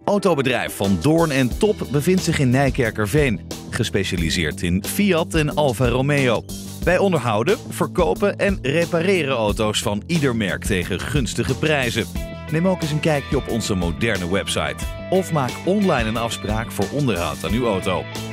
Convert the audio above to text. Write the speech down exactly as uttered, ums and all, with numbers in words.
Autobedrijf Van Doorn en Top bevindt zich in Nijkerkerveen, gespecialiseerd in Fiat en Alfa Romeo. Wij onderhouden, verkopen en repareren auto's van ieder merk tegen gunstige prijzen. Neem ook eens een kijkje op onze moderne website of maak online een afspraak voor onderhoud aan uw auto.